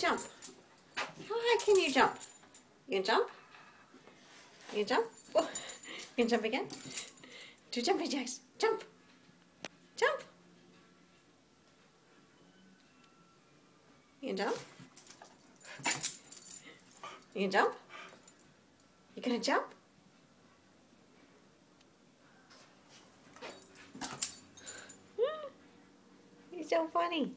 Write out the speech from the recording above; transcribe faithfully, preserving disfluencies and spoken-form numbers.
jump? How high can you jump? You can jump? You can jump? Oh, you can jump again? Do jumping jacks. Jump. Jump. You can jump? You can jump? You gonna jump? You're so funny.